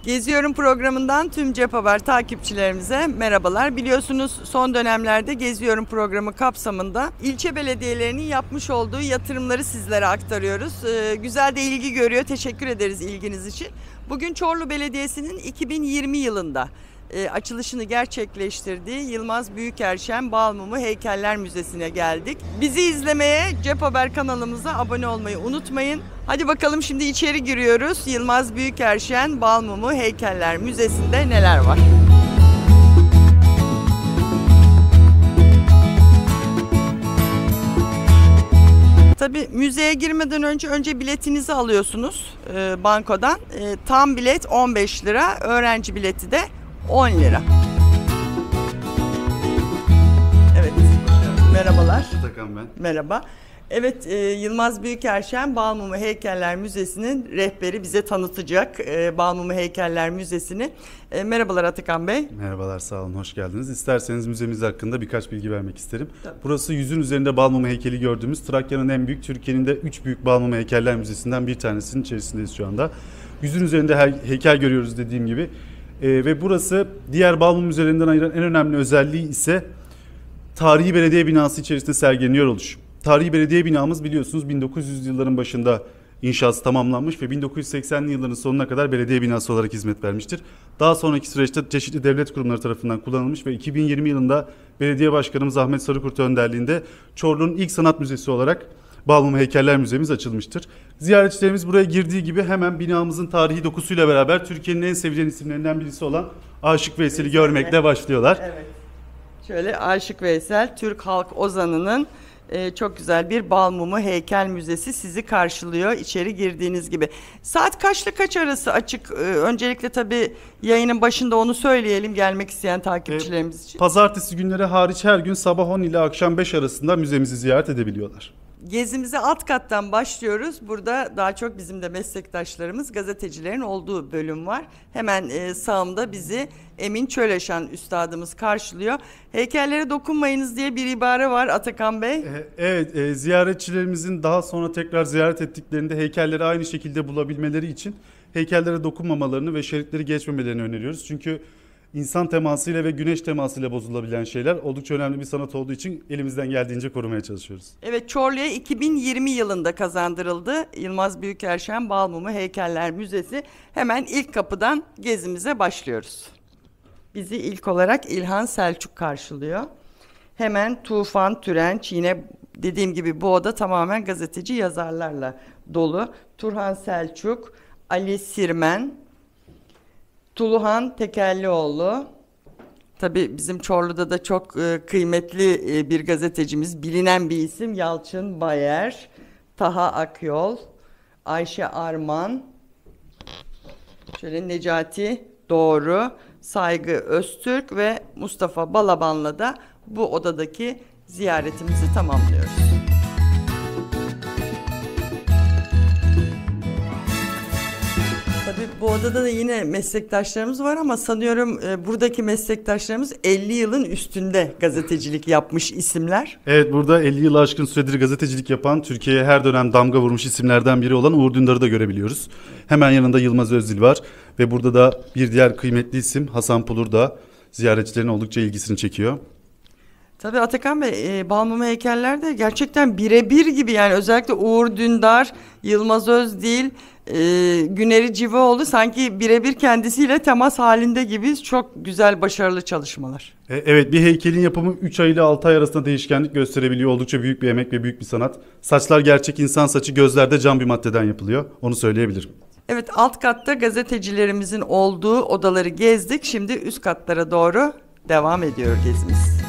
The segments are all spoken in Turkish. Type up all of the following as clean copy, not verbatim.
Geziyorum programından tüm Cep Haber takipçilerimize merhabalar. Biliyorsunuz son dönemlerde Geziyorum programı kapsamında ilçe belediyelerinin yapmış olduğu yatırımları sizlere aktarıyoruz. Güzel de ilgi görüyor. Teşekkür ederiz ilginiz için. Bugün Çorlu Belediyesi'nin 2020 yılında açılışını gerçekleştirdiği Yılmaz Büyükerşen Balmumu Heykeller Müzesi'ne geldik. Bizi izlemeye Cep Haber kanalımıza abone olmayı unutmayın. Hadi bakalım şimdi içeri giriyoruz. Yılmaz Büyükerşen Balmumu Heykeller Müzesi'nde neler var? Tabii müzeye girmeden önce biletinizi alıyorsunuz bankodan. Tam bilet 15 lira, öğrenci bileti de 10 lira. Evet, merhabalar. Atakan ben. Merhaba. Evet, Yılmaz Büyükerşen Balmumu Heykeller Müzesi'nin rehberi bize tanıtacak Balmumu Heykeller Müzesi'ni. Merhabalar Atakan Bey. Merhabalar, sağ olun, hoş geldiniz. İsterseniz müzemiz hakkında birkaç bilgi vermek isterim. Tabii. Burası 100'ün üzerinde Balmumu heykeli gördüğümüz Trakya'nın en büyük, Türkiye'nin de 3 büyük Balmumu Heykeller Müzesi'nden bir tanesinin içerisindeyiz şu anda. 100'ün üzerinde heykel görüyoruz dediğim gibi. Ve burası diğer Balmumu müzelerinden ayıran en önemli özelliği ise tarihi belediye binası içerisinde sergileniyor oluşu. Tarihi belediye binamız biliyorsunuz 1900 yılların başında inşası tamamlanmış ve 1980'li yılların sonuna kadar belediye binası olarak hizmet vermiştir. Daha sonraki süreçte çeşitli devlet kurumları tarafından kullanılmış ve 2020 yılında belediye başkanımız Ahmet Sarıkurt önderliğinde Çorlu'nun ilk sanat müzesi olarak Balmumu Heykeller Müzemiz açılmıştır. Ziyaretçilerimiz buraya girdiği gibi hemen binamızın tarihi dokusuyla beraber Türkiye'nin en sevilen isimlerinden birisi olan Aşık Veysel'i görmekle başlıyorlar. Evet. Şöyle Aşık Veysel, Türk halk ozanının çok güzel bir Balmumu Heykel Müzesi sizi karşılıyor içeri girdiğiniz gibi. Saat kaçla kaç arası açık? Öncelikle tabii yayının başında onu söyleyelim gelmek isteyen takipçilerimiz için. Pazartesi günleri hariç her gün sabah 10 ile akşam 5 arasında müzemizi ziyaret edebiliyorlar. Gezimize alt kattan başlıyoruz. Burada daha çok bizim de meslektaşlarımız, gazetecilerin olduğu bölüm var. Hemen sağımda bizi Emin Çöleşan üstadımız karşılıyor. Heykellere dokunmayınız diye bir ibare var Atakan Bey. Evet, ziyaretçilerimizin daha sonra tekrar ziyaret ettiklerinde heykelleri aynı şekilde bulabilmeleri için heykellere dokunmamalarını ve şeritleri geçmemelerini öneriyoruz. Çünkü İnsan temasıyla ve güneş temasıyla bozulabilen şeyler oldukça önemli bir sanat olduğu için elimizden geldiğince korumaya çalışıyoruz. Evet, Çorlu'ya 2020 yılında kazandırıldı Yılmaz Büyükerşen Balmumu Heykeller Müzesi. Hemen ilk kapıdan gezimize başlıyoruz. Bizi ilk olarak İlhan Selçuk karşılıyor. Hemen Tufan Türenç, yine dediğim gibi bu oda tamamen gazeteci yazarlarla dolu. Turhan Selçuk, Ali Sirmen, Tuluhan Tekerlioğlu, tabii bizim Çorlu'da da çok kıymetli bir gazetecimiz, bilinen bir isim Yalçın Bayer, Taha Akyol, Ayşe Arman, şöyle Necati Doğru, Saygı Öztürk ve Mustafa Balaban'la da bu odadaki ziyaretimizi tamamlıyoruz. Tabii bu odada da yine meslektaşlarımız var ama sanıyorum buradaki meslektaşlarımız 50 yılın üstünde gazetecilik yapmış isimler. Evet, burada 50 yılı aşkın süredir gazetecilik yapan, Türkiye'ye her dönem damga vurmuş isimlerden biri olan Uğur Dündar'ı da görebiliyoruz. Hemen yanında Yılmaz Özdil var ve burada da bir diğer kıymetli isim Hasan Pulur da ziyaretçilerin oldukça ilgisini çekiyor. Tabii Atakan Bey, Balmumu heykeller de gerçekten birebir gibi, yani özellikle Uğur Dündar, Yılmaz Özdil, Güneri Civaoğlu sanki birebir kendisiyle temas halinde gibi, çok güzel, başarılı çalışmalar. Evet, bir heykelin yapımı 3 ay ile 6 ay arasında değişkenlik gösterebiliyor. Oldukça büyük bir emek ve büyük bir sanat. Saçlar gerçek insan saçı, gözler de cam bir maddeden yapılıyor. Onu söyleyebilirim. Evet, alt katta gazetecilerimizin olduğu odaları gezdik. Şimdi üst katlara doğru devam ediyor gezimiz.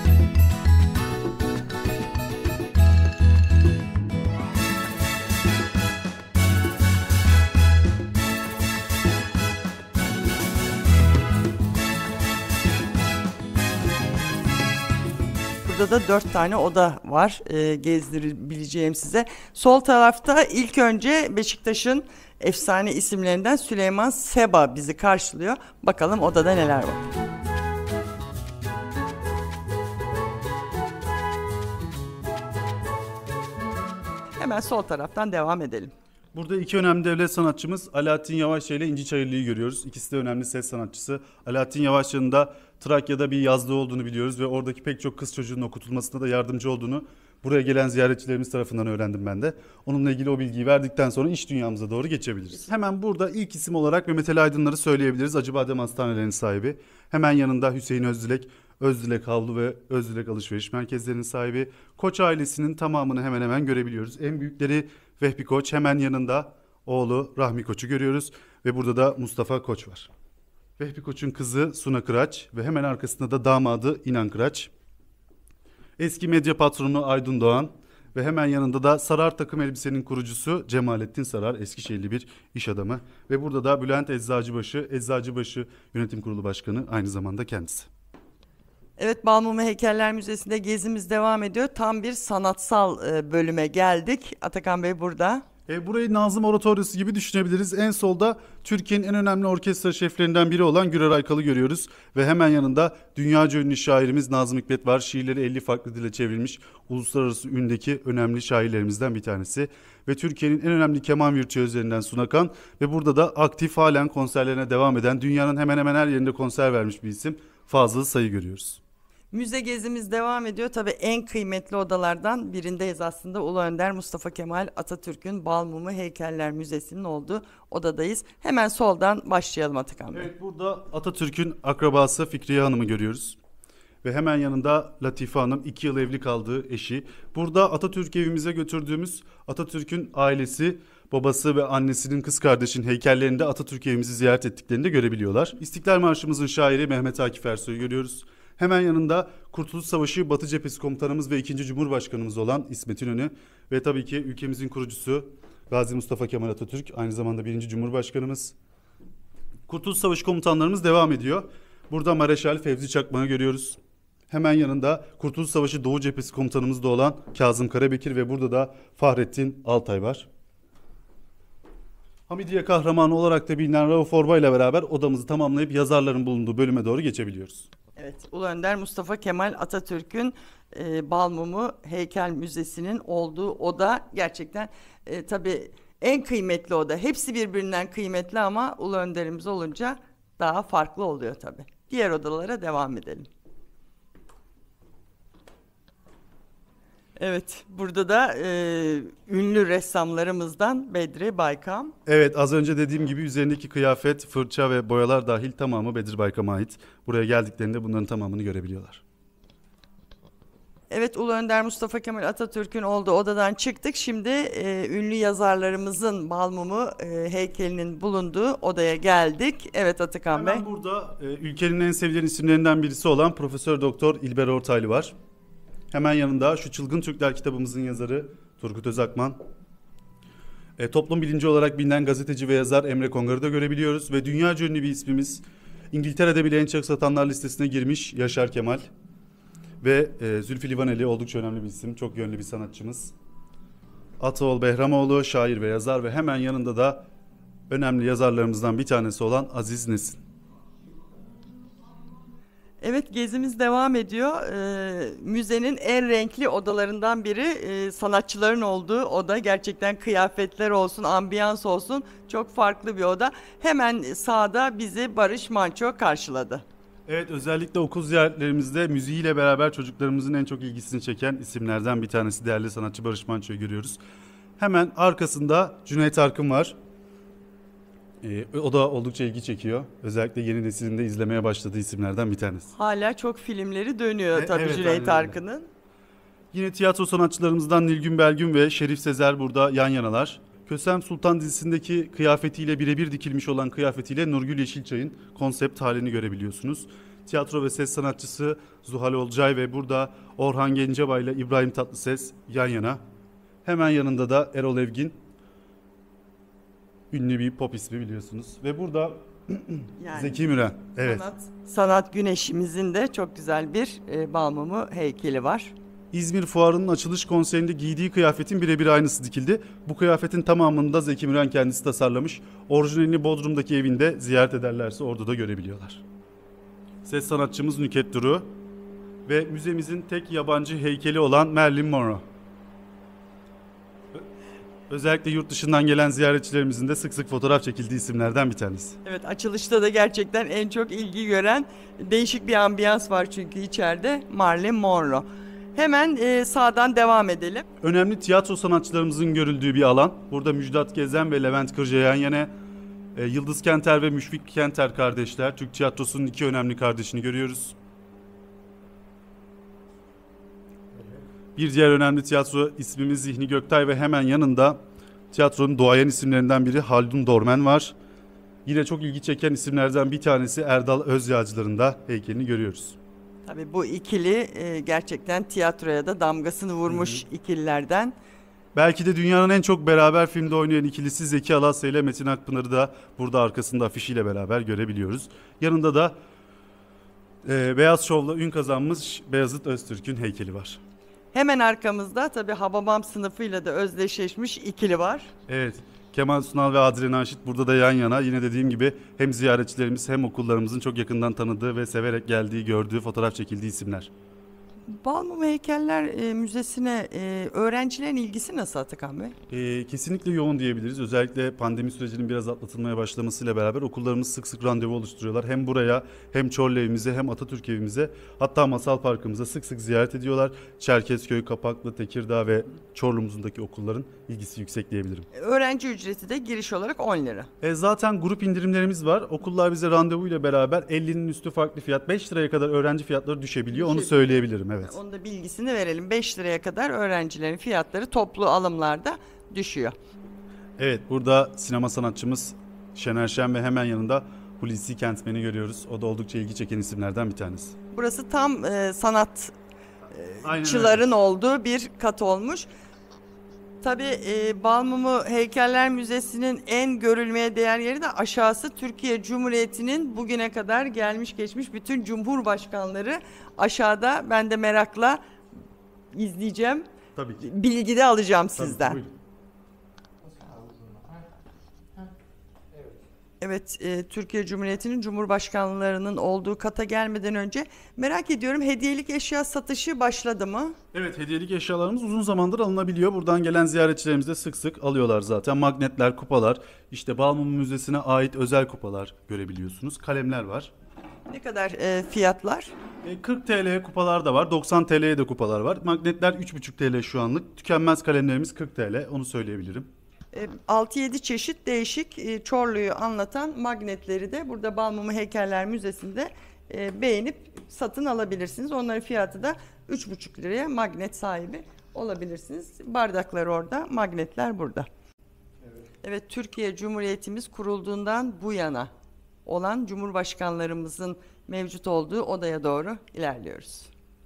Burada da 4 tane oda var gezdirebileceğim size. Sol tarafta ilk önce Beşiktaş'ın efsane isimlerinden Süleyman Seba bizi karşılıyor. Bakalım odada neler var. Hemen sol taraftan devam edelim. Burada iki önemli devlet sanatçımız Alaaddin Yavaşça ile İnci Çayırlı'yı görüyoruz. İkisi de önemli ses sanatçısı. Alaaddin Yavaşça'nın da Trakya'da bir yazlığı olduğunu biliyoruz ve oradaki pek çok kız çocuğunun okutulmasına da yardımcı olduğunu buraya gelen ziyaretçilerimiz tarafından öğrendim ben de. Onunla ilgili o bilgiyi verdikten sonra iş dünyamıza doğru geçebiliriz. Hemen burada ilk isim olarak Mehmet Ali Aydınlar'ı söyleyebiliriz. Acıbadem Hastanelerinin sahibi. Hemen yanında Hüseyin Özdilek, Özdilek Havlu ve Özdilek Alışveriş Merkezlerinin sahibi. Koç ailesinin tamamını hemen hemen görebiliyoruz. En büyükleri Vehbi Koç, hemen yanında oğlu Rahmi Koç'u görüyoruz ve burada da Mustafa Koç var. Vehbi Koç'un kızı Suna Kıraç ve hemen arkasında da damadı İnan Kıraç. Eski medya patronu Aydın Doğan ve hemen yanında da Sarar takım elbisenin kurucusu Cemalettin Sarar, Eskişehirli bir iş adamı. Ve burada da Bülent Eczacıbaşı Yönetim Kurulu Başkanı aynı zamanda kendisi. Evet, Balmumu Heykeller Müzesi'nde gezimiz devam ediyor. Tam bir sanatsal bölüme geldik. Atakan Bey burada. Burayı Nazım Oratoryosu gibi düşünebiliriz. En solda Türkiye'nin en önemli orkestra şeflerinden biri olan Gürer Aykal'ı görüyoruz. Ve hemen yanında dünyaca ünlü şairimiz Nazım Hikmet var. Şiirleri 50 farklı dile çevrilmiş uluslararası ündeki önemli şairlerimizden bir tanesi. Ve Türkiye'nin en önemli keman virtüözlerinden Sunakan. Ve burada da aktif halen konserlerine devam eden, dünyanın hemen hemen her yerinde konser vermiş bir isim Fazıl Say'ı görüyoruz. Müze gezimiz devam ediyor. Tabii en kıymetli odalardan birindeyiz aslında. Ulu Önder Mustafa Kemal Atatürk'ün Balmumu Heykeller Müzesi'nin olduğu odadayız. Hemen soldan başlayalım Atakan Bey. Evet, burada Atatürk'ün akrabası Fikriye Hanım'ı görüyoruz. Ve hemen yanında Latife Hanım, 2 yıl evli kaldığı eşi. Burada Atatürk evimize götürdüğümüz Atatürk'ün ailesi, babası ve annesinin kız kardeşin heykellerinde Atatürk evimizi ziyaret ettiklerini de görebiliyorlar. İstiklal Marşımızın şairi Mehmet Akif Ersoy'u görüyoruz. Hemen yanında Kurtuluş Savaşı Batı Cephesi Komutanımız ve 2. Cumhurbaşkanımız olan İsmet İnönü ve tabii ki ülkemizin kurucusu Gazi Mustafa Kemal Atatürk, aynı zamanda 1. Cumhurbaşkanımız. Kurtuluş Savaşı komutanlarımız devam ediyor. Burada Mareşal Fevzi Çakmak'ı görüyoruz. Hemen yanında Kurtuluş Savaşı Doğu Cephesi Komutanımız da olan Kazım Karabekir ve burada da Fahrettin Altay var. Hamidiye kahramanı olarak da bilinen Rauf Orbay ile beraber odamızı tamamlayıp yazarların bulunduğu bölüme doğru geçebiliyoruz. Evet, Ulu Önder Mustafa Kemal Atatürk'ün Balmumu Heykel Müzesi'nin olduğu oda gerçekten tabii en kıymetli oda. Hepsi birbirinden kıymetli ama Ulu Önderimiz olunca daha farklı oluyor tabii. Diğer odalara devam edelim. Evet, burada da ünlü ressamlarımızdan Bedri Baykam. Evet, az önce dediğim gibi üzerindeki kıyafet, fırça ve boyalar dahil tamamı Bedri Baykam'a ait. Buraya geldiklerinde bunların tamamını görebiliyorlar. Evet, Ulu Önder Mustafa Kemal Atatürk'ün olduğu odadan çıktık. Şimdi ünlü yazarlarımızın Balmumu heykelinin bulunduğu odaya geldik. Evet Atakan Bey. Hemen burada ülkenin en sevilen isimlerinden birisi olan Profesör Doktor İlber Ortaylı var. Hemen yanında şu Çılgın Türkler kitabımızın yazarı Turgut Özakman. Toplum bilinci olarak bilinen gazeteci ve yazar Emre Kongar'ı da görebiliyoruz. Ve dünyaca ünlü bir ismimiz, İngiltere'de bile en çok satanlar listesine girmiş Yaşar Kemal. Ve Zülfü Livaneli oldukça önemli bir isim, çok yönlü bir sanatçımız. Ataol Behramoğlu, şair ve yazar ve hemen yanında da önemli yazarlarımızdan bir tanesi olan Aziz Nesin. Evet, gezimiz devam ediyor. Müzenin en renkli odalarından biri sanatçıların olduğu oda. Gerçekten kıyafetler olsun, ambiyans olsun çok farklı bir oda. Hemen sağda bizi Barış Manço karşıladı. Evet, özellikle okul ziyaretlerimizde müziğiyle beraber çocuklarımızın en çok ilgisini çeken isimlerden bir tanesi değerli sanatçı Barış Manço'yu görüyoruz. Hemen arkasında Cüneyt Arkın var. O da oldukça ilgi çekiyor. Özellikle yeni neslin de izlemeye başladığı isimlerden bir tanesi. Hala çok filmleri dönüyor tabii evet, Cüneyt Arkın'ın. Yine tiyatro sanatçılarımızdan Nilgün Belgün ve Şerif Sezer burada yan yanalar. Kösem Sultan dizisindeki kıyafetiyle birebir dikilmiş olan kıyafetiyle Nurgül Yeşilçay'ın konsept halini görebiliyorsunuz. Tiyatro ve ses sanatçısı Zuhal Olcay ve burada Orhan Gencebay ile İbrahim Tatlıses yan yana. Hemen yanında da Erol Evgin. Ünlü bir pop ismi biliyorsunuz. Ve burada Yani Zeki Müren. Evet. Sanat güneşimizin de çok güzel bir Balmumu heykeli var. İzmir Fuarı'nın açılış konserinde giydiği kıyafetin birebir aynısı dikildi. Bu kıyafetin tamamını da Zeki Müren kendisi tasarlamış. Orijinalini Bodrum'daki evinde ziyaret ederlerse orada da görebiliyorlar. Ses sanatçımız Nüket Duru ve müzemizin tek yabancı heykeli olan Marilyn Monroe. Özellikle yurt dışından gelen ziyaretçilerimizin de sık sık fotoğraf çekildiği isimlerden bir tanesi. Evet, açılışta da gerçekten en çok ilgi gören değişik bir ambiyans var çünkü içeride Marilyn Monroe. Hemen sağdan devam edelim. Önemli tiyatro sanatçılarımızın görüldüğü bir alan. Burada Müjdat Gezen ve Levent Kırca yan yana. Yıldız Kenter ve Müşfik Kenter kardeşler. Türk tiyatrosunun iki önemli kardeşini görüyoruz. Bir diğer önemli tiyatro ismimiz Zihni Göktay ve hemen yanında tiyatronun doğayan isimlerinden biri Haldun Dormen var. Yine çok ilgi çeken isimlerden bir tanesi Erdal Özyağcılar'ın da heykelini görüyoruz. Tabii bu ikili gerçekten tiyatroya da damgasını vurmuş ikililerden. Belki de dünyanın en çok beraber filmde oynayan ikilisi Zeki Alasya ile Metin Akpınar'ı da burada arkasında afişiyle beraber görebiliyoruz. Yanında da Beyaz Şov'la ün kazanmış Beyazıt Öztürk'ün heykeli var. Hemen arkamızda tabii Hababam sınıfıyla da özdeşleşmiş ikili var. Evet, Kemal Sunal ve Adile Naşit burada da yan yana. Yine dediğim gibi hem ziyaretçilerimiz hem okullarımızın çok yakından tanıdığı ve severek geldiği, gördüğü, fotoğraf çekildiği isimler. Balmumu Heykeller Müzesi'ne öğrencilerin ilgisi nasıl Atakan Bey? Kesinlikle yoğun diyebiliriz. Özellikle pandemi sürecinin biraz atlatılmaya başlamasıyla beraber okullarımız sık sık randevu oluşturuyorlar. Hem buraya hem Çorlu evimize hem Atatürk evimize hatta Masal Parkımıza sık sık ziyaret ediyorlar. Çerkezköy, Kapaklı, Tekirdağ ve Çorlu'muzdaki okulların ilgisi yüksek diyebilirim. Öğrenci ücreti de giriş olarak 10 lira. Zaten grup indirimlerimiz var. Okullar bize randevuyla beraber 50'nin üstü farklı fiyat 5 liraya kadar öğrenci fiyatları düşebiliyor. Onu söyleyebilirim. Evet. Onun da bilgisini verelim. 5 liraya kadar öğrencilerin fiyatları toplu alımlarda düşüyor. Evet, burada sinema sanatçımız Şener Şen ve hemen yanında Hulusi Kentmen'i görüyoruz. O da oldukça ilgi çeken isimlerden bir tanesi. Burası tam sanatçıların olduğu bir kat olmuş. Tabii Balmumu Heykeller Müzesi'nin en görülmeye değer yeri de aşağısı. Türkiye Cumhuriyeti'nin bugüne kadar gelmiş geçmiş bütün cumhurbaşkanları aşağıda. Ben de merakla izleyeceğim. Tabii ki. Bilgi de alacağım sizden. Tabii, evet, Türkiye Cumhuriyeti'nin cumhurbaşkanlarının olduğu kata gelmeden önce merak ediyorum, hediyelik eşya satışı başladı mı? Evet, hediyelik eşyalarımız uzun zamandır alınabiliyor. Buradan gelen ziyaretçilerimiz de sık sık alıyorlar zaten. Magnetler, kupalar, işte Balmumu Müzesi'ne ait özel kupalar görebiliyorsunuz. Kalemler var. Ne kadar fiyatlar? 40 TL kupalar da var, 90 TL'ye de kupalar var. Magnetler 3,5 TL şu anlık. Tükenmez kalemlerimiz 40 TL, onu söyleyebilirim. 6-7 çeşit değişik Çorlu'yu anlatan magnetleri de burada Balmumu Heykeller Müzesi'nde beğenip satın alabilirsiniz. Onların fiyatı da 3,5 liraya magnet sahibi olabilirsiniz. Bardaklar orada, magnetler burada. Evet, Türkiye Cumhuriyetimiz kurulduğundan bu yana olan cumhurbaşkanlarımızın mevcut olduğu odaya doğru ilerliyoruz.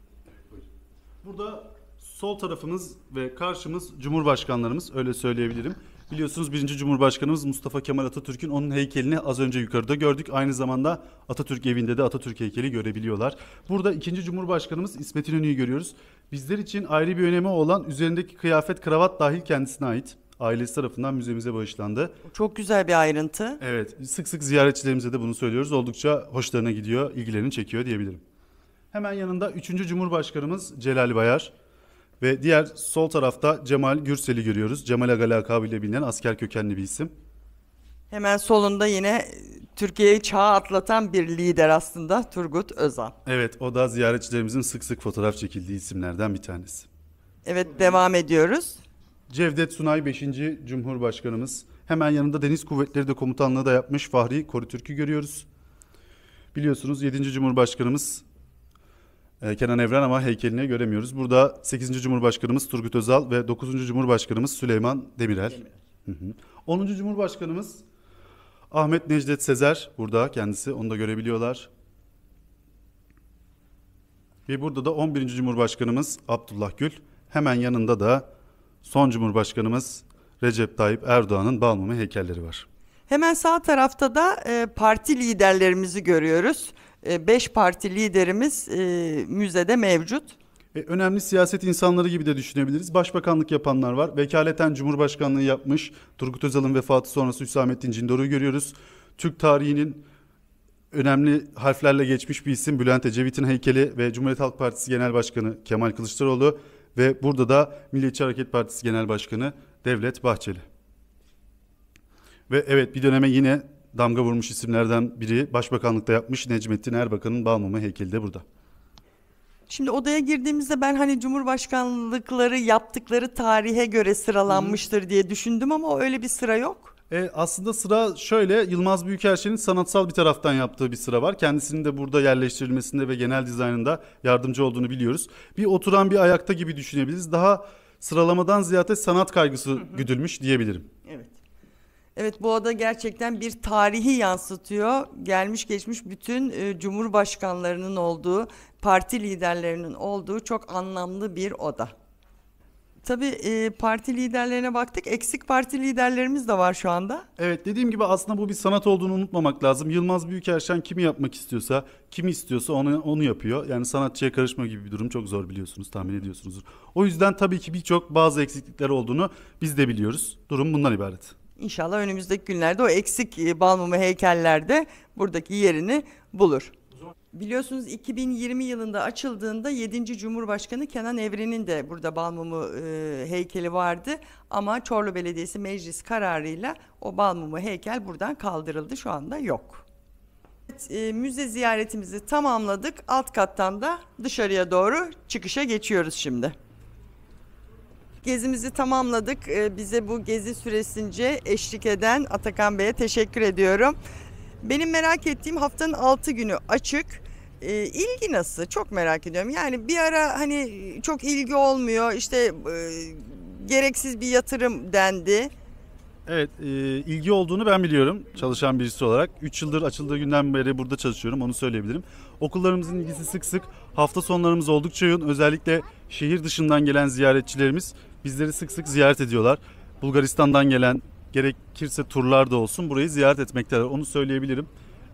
Burada sol tarafımız ve karşımız Cumhurbaşkanlarımız, öyle söyleyebilirim. Biliyorsunuz 1. Cumhurbaşkanımız Mustafa Kemal Atatürk'ün onun heykelini az önce yukarıda gördük. Aynı zamanda Atatürk evinde de Atatürk heykeli görebiliyorlar. Burada 2. Cumhurbaşkanımız İsmet İnönü'yü görüyoruz. Bizler için ayrı bir önemi olan üzerindeki kıyafet, kravat dahil kendisine ait. Ailesi tarafından müzemize bağışlandı. Çok güzel bir ayrıntı. Evet, sık sık ziyaretçilerimize de bunu söylüyoruz. Oldukça hoşlarına gidiyor, ilgilerini çekiyor diyebilirim. Hemen yanında 3. Cumhurbaşkanımız Celal Bayar. Ve diğer sol tarafta Cemal Gürsel'i görüyoruz. Cemal Aga lakabıyla bilinen asker kökenli bir isim. Hemen solunda yine Türkiye'yi çağa atlatan bir lider aslında, Turgut Özal. Evet, o da ziyaretçilerimizin sık sık fotoğraf çekildiği isimlerden bir tanesi. Evet, devam ediyoruz. Cevdet Sunay 5. Cumhurbaşkanımız. Hemen yanında Deniz Kuvvetleri de Komutanlığı da yapmış Fahri Korutürk'ü görüyoruz. Biliyorsunuz 7. Cumhurbaşkanımız Kenan Evren ama heykelini göremiyoruz. Burada 8. Cumhurbaşkanımız Turgut Özal ve 9. Cumhurbaşkanımız Süleyman Demirel. 10. Cumhurbaşkanımız Ahmet Necdet Sezer burada kendisi, onu da görebiliyorlar. Ve burada da 11. Cumhurbaşkanımız Abdullah Gül. Hemen yanında da son Cumhurbaşkanımız Recep Tayyip Erdoğan'ın Balmumu heykelleri var. Hemen sağ tarafta da parti liderlerimizi görüyoruz. 5 parti liderimiz müzede mevcut. Önemli siyaset insanları gibi de düşünebiliriz. Başbakanlık yapanlar var. Vekaleten Cumhurbaşkanlığı yapmış. Turgut Özal'ın vefatı sonrası Hüsamettin Cindor'u görüyoruz. Türk tarihinin önemli harflerle geçmiş bir isim Bülent Ecevit'in heykeli ve Cumhuriyet Halk Partisi Genel Başkanı Kemal Kılıçdaroğlu ve burada da Milliyetçi Hareket Partisi Genel Başkanı Devlet Bahçeli. Ve evet, bir döneme yine damga vurmuş isimlerden biri başbakanlıkta yapmış Necmettin Erbakan'ın Balmumu heykeli de burada. Şimdi odaya girdiğimizde ben hani cumhurbaşkanlıkları yaptıkları tarihe göre sıralanmıştır diye düşündüm ama öyle bir sıra yok. Aslında sıra şöyle, Yılmaz Büyükelçinin sanatsal bir taraftan yaptığı bir sıra var. Kendisinin de burada yerleştirilmesinde ve genel dizaynında yardımcı olduğunu biliyoruz. Bir oturan bir ayakta gibi düşünebiliriz. Daha sıralamadan ziyade sanat kaygısı güdülmüş diyebilirim. Evet. Evet, bu oda gerçekten bir tarihi yansıtıyor. Gelmiş geçmiş bütün cumhurbaşkanlarının olduğu, parti liderlerinin olduğu çok anlamlı bir oda. Tabii parti liderlerine baktık. Eksik parti liderlerimiz de var şu anda. Evet, dediğim gibi aslında bu bir sanat olduğunu unutmamak lazım. Yılmaz Büyükerşen kimi yapmak istiyorsa, kimi istiyorsa onu yapıyor. Yani sanatçıya karışma gibi bir durum çok zor, biliyorsunuz, tahmin ediyorsunuzdur. O yüzden tabii ki bazı eksiklikler olduğunu biz de biliyoruz. Durum bundan ibaret. İnşallah önümüzdeki günlerde o eksik Balmumu heykeller de buradaki yerini bulur. Biliyorsunuz 2020 yılında açıldığında 7. Cumhurbaşkanı Kenan Evren'in de burada Balmumu heykeli vardı. Ama Çorlu Belediyesi meclis kararıyla o Balmumu heykel buradan kaldırıldı. Şu anda yok. Evet, müze ziyaretimizi tamamladık. Alt kattan da dışarıya doğru çıkışa geçiyoruz şimdi. Gezimizi tamamladık. Bize bu gezi süresince eşlik eden Atakan Bey'e teşekkür ediyorum. Benim merak ettiğim, haftanın 6 günü açık. İlgi nasıl? Çok merak ediyorum. Yani bir ara hani çok ilgi olmuyor. İşte gereksiz bir yatırım dendi. Evet, ilgi olduğunu ben biliyorum çalışan birisi olarak. 3 yıldır açıldığı günden beri burada çalışıyorum, onu söyleyebilirim. Okullarımızın ilgisi sık sık, hafta sonlarımız oldukça yoğun. Özellikle şehir dışından gelen ziyaretçilerimiz bizleri sık sık ziyaret ediyorlar. Bulgaristan'dan gelen, gerekirse turlar da olsun, burayı ziyaret etmekteler, onu söyleyebilirim.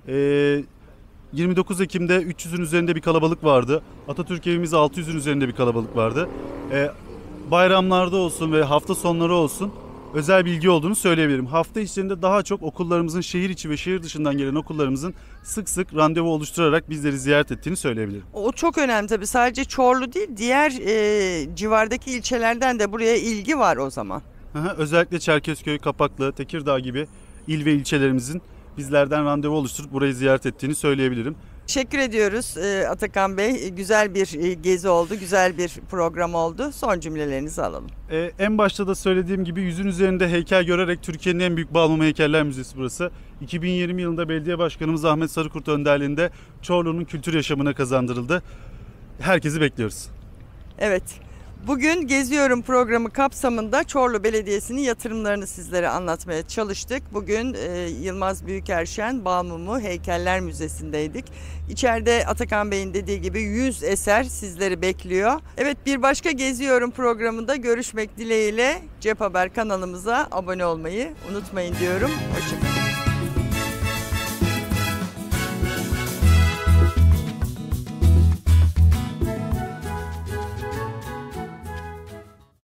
29 Ekim'de 300'ün üzerinde bir kalabalık vardı. Atatürk evimizde 600'ün üzerinde bir kalabalık vardı. Bayramlarda olsun ve hafta sonları olsun özel bilgi olduğunu söyleyebilirim. Hafta içlerinde daha çok okullarımızın, şehir içi ve şehir dışından gelen okullarımızın sık sık randevu oluşturarak bizleri ziyaret ettiğini söyleyebilirim. O çok önemli tabii. Sadece Çorlu değil, diğer civardaki ilçelerden de buraya ilgi var o zaman. Özellikle Çerkezköy, Kapaklı, Tekirdağ gibi il ve ilçelerimizin bizlerden randevu oluşturup burayı ziyaret ettiğini söyleyebilirim. Teşekkür ediyoruz Atakan Bey. Güzel bir gezi oldu, güzel bir program oldu. Son cümlelerinizi alalım. En başta da söylediğim gibi 100'ün üzerinde heykel görerek Türkiye'nin en büyük Balmumu Heykeller Müzesi burası. 2020 yılında belediye başkanımız Ahmet Sarıkurt önderliğinde Çorlu'nun kültür yaşamına kazandırıldı. Herkesi bekliyoruz. Evet. Bugün Geziyorum programı kapsamında Çorlu Belediyesi'nin yatırımlarını sizlere anlatmaya çalıştık. Bugün Yılmaz Büyükerşen Balmumu Heykeller Müzesi'ndeydik. İçeride Atakan Bey'in dediği gibi 100 eser sizleri bekliyor. Evet, bir başka Geziyorum programında görüşmek dileğiyle Cep Haber kanalımıza abone olmayı unutmayın diyorum. Hoşçakalın.